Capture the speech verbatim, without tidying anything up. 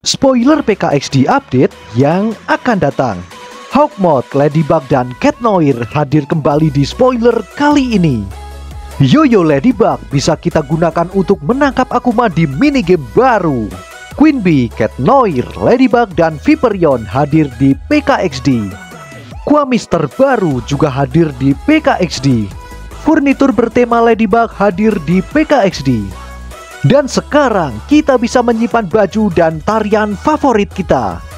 Spoiler P K X D update yang akan datang. Hawkmoth, Ladybug, dan Cat Noir hadir kembali di spoiler kali ini. Yoyo Ladybug bisa kita gunakan untuk menangkap Akuma di minigame baru. Queen Bee, Cat Noir, Ladybug, dan Viperion hadir di P K X D. Quamister baru juga hadir di P K X D. Furnitur bertema Ladybug hadir di P K X D. Dan sekarang kita bisa menyimpan baju dan tarian favorit kita.